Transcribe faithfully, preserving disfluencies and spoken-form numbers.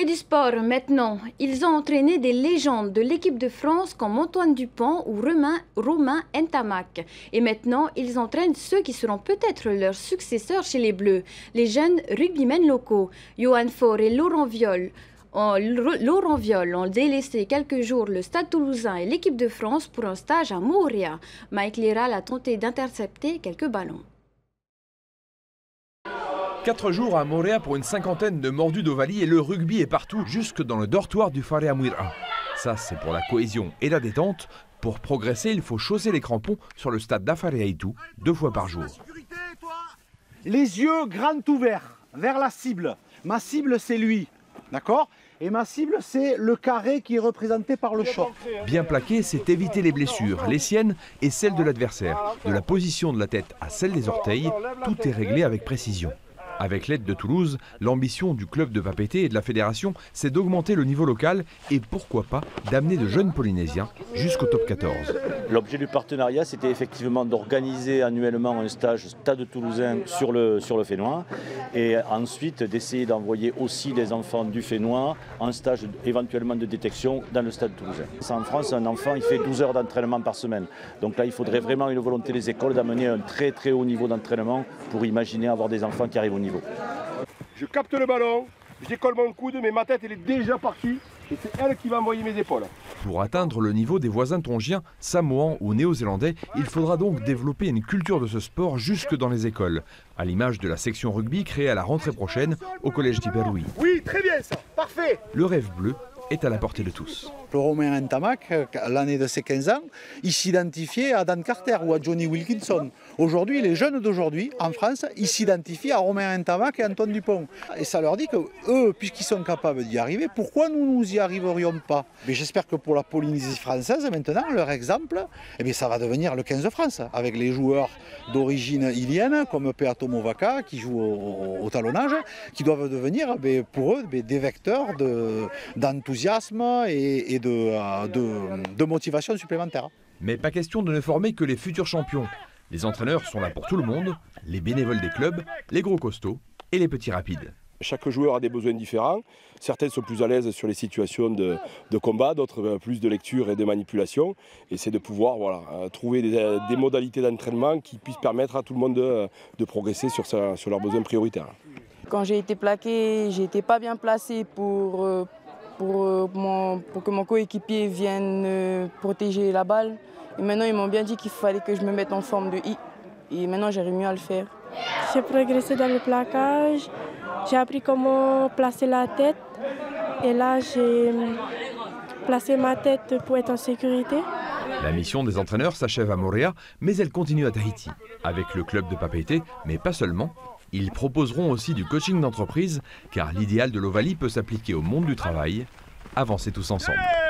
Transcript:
Et du sport maintenant. Ils ont entraîné des légendes de l'équipe de France comme Antoine Dupont ou Romain, Romain Ntamak. Et maintenant, ils entraînent ceux qui seront peut-être leurs successeurs chez les Bleus, les jeunes rugbymen locaux. Johan Faure et Laurent Viol. En, Laurent Viol ont délaissé quelques jours le Stade Toulousain et l'équipe de France pour un stage à Moorea. Mike Liral a tenté d'intercepter quelques ballons. Quatre jours à Moorea pour une cinquantaine de mordus d'Ovalie et le rugby est partout, jusque dans le dortoir du Fare Amuira. Ça, c'est pour la cohésion et la détente. Pour progresser, il faut chausser les crampons sur le stade d'Afareaitu deux fois par jour. Les yeux grands ouverts vers la cible. Ma cible, c'est lui, d'accord? Et ma cible, c'est le carré qui est représenté par le short. Bien plaqué, c'est éviter les blessures, les siennes et celles de l'adversaire. De la position de la tête à celle des orteils, tout est réglé avec précision. Avec l'aide de Toulouse, l'ambition du club de Papeete et de la fédération, c'est d'augmenter le niveau local et pourquoi pas d'amener de jeunes Polynésiens jusqu'au top quatorze. L'objet du partenariat, c'était effectivement d'organiser annuellement un stage Stade Toulousain sur le, sur le Fénois et ensuite d'essayer d'envoyer aussi des enfants du Fénois en stage éventuellement de détection dans le Stade Toulousain. En France, un enfant il fait douze heures d'entraînement par semaine. Donc là, il faudrait vraiment une volonté des écoles d'amener un très très haut niveau d'entraînement pour imaginer avoir des enfants qui arrivent au niveau. Je capte le ballon, je décolle mon coude, mais ma tête elle est déjà partie et c'est elle qui va envoyer mes épaules. Pour atteindre le niveau des voisins tongiens, samoans ou néo-zélandais, il faudra donc développer une culture de ce sport jusque dans les écoles, à l'image de la section rugby créée à la rentrée prochaine au collège d'Iperui. Oui, très bien ça, parfait. Le rêve bleu est à la portée de tous. Le Romain Ntamak, l'année de ses quinze ans, il s'identifiait à Dan Carter ou à Johnny Wilkinson. Aujourd'hui, les jeunes d'aujourd'hui, en France, ils s'identifient à Romain Ntamak et Antoine Dupont. Et ça leur dit que eux, puisqu'ils sont capables d'y arriver, pourquoi nous nous y arriverions pas? Mais j'espère que pour la Polynésie française, maintenant, leur exemple, eh bien, ça va devenir le quinze de France, avec les joueurs d'origine ilienne, comme Peato Movaka, qui jouent au, au, au talonnage, qui doivent devenir, eh bien, pour eux, eh bien, des vecteurs de, d'enthousiasme et, et de, de, de motivation supplémentaire. Mais pas question de ne former que les futurs champions. Les entraîneurs sont là pour tout le monde, les bénévoles des clubs, les gros costauds et les petits rapides. Chaque joueur a des besoins différents. Certains sont plus à l'aise sur les situations de, de combat, d'autres plus de lecture et de manipulation. Et c'est de pouvoir voilà, trouver des, des modalités d'entraînement qui puissent permettre à tout le monde de, de progresser sur, sa, sur leurs besoins prioritaires. Quand j'ai été plaqué, j'ai été pas bien placé pour, pour, mon, pour que mon coéquipier vienne protéger la balle. Et maintenant, ils m'ont bien dit qu'il fallait que je me mette en forme de I. Et maintenant, j'arrive mieux à le faire. J'ai progressé dans le plaquage. J'ai appris comment placer la tête. Et là, j'ai placé ma tête pour être en sécurité. La mission des entraîneurs s'achève à Moorea, mais elle continue à Tahiti. Avec le club de Papeete, mais pas seulement. Ils proposeront aussi du coaching d'entreprise, car l'idéal de l'Ovalie peut s'appliquer au monde du travail. Avancez tous ensemble.